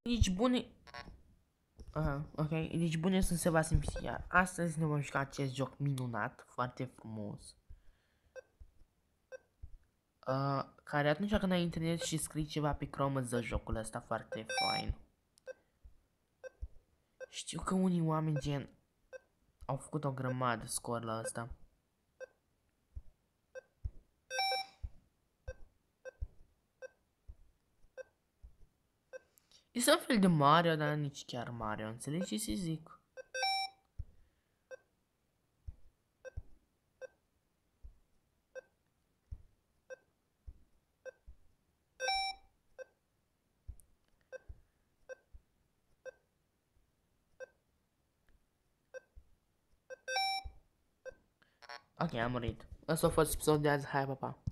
Deci bune... Aha, ok. Deci bune sunt Sebastian Pisiar. Astăzi ne vom juca acest joc minunat, foarte frumos. Care atunci când ai internet și scrii ceva pe Chrome îți dă jocul ăsta foarte fain. Știu că unii oameni gen au făcut o grămadă scor la ăsta. Este un fel de Mario, dar nici chiar Mario, înțelegi ce să zic? Ok, am murit. Ăsta a fost episodul de azi, hai, pa, pa.